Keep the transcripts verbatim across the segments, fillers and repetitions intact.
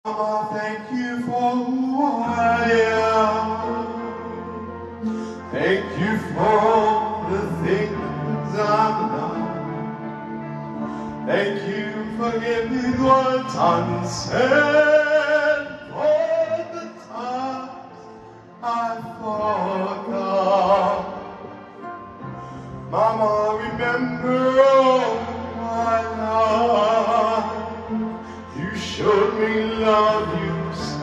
Mama, thank you for who I am. Thank you for the things I've done. Thank you for giving what's unsaid, for the times I forgot. Mama, remember all my life. You showed me love, you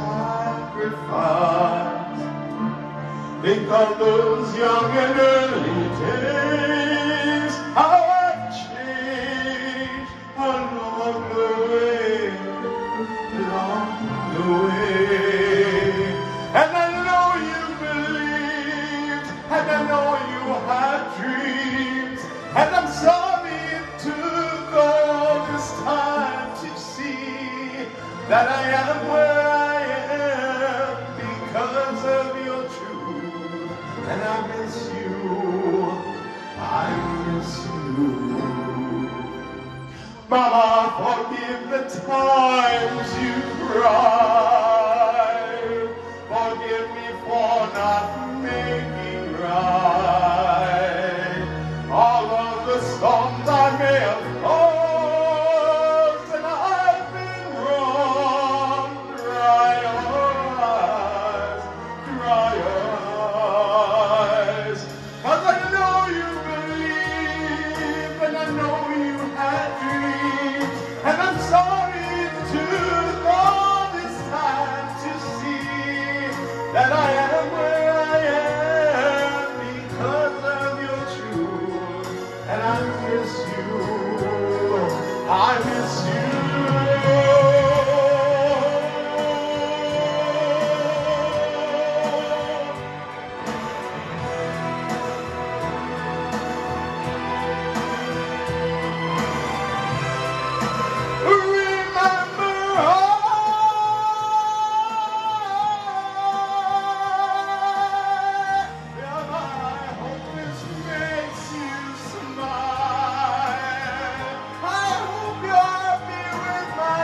sacrificed. Think of those young and early days, how I've changed along the way, along the way. And I know you believed, and I know you had dreams, and I'm sorry it took all this time to see that I am where I am because of your truth. And I miss you, I miss you. Mama, forgive the times you cried. Forgive me for not making right all of the storms I may have caused, and I've been wrong. Dry your eyes, dry your eyes, 'cause I know you believe, and I know you had dreams, and I'm sorry it took all this time to see that I am where I am because of your truth. And I miss you, I miss you. Remember all, and I hope this makes you smile. I hope you're happy with my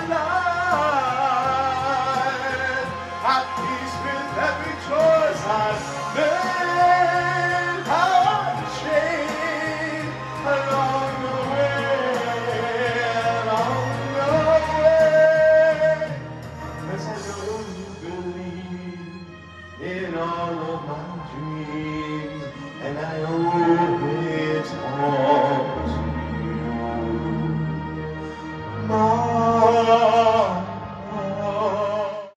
life, at peace with every choice I've made. How I've changed along the way, along the way. 'Cause I know you believe in all of my dreams, and I owe it all to you. Mom.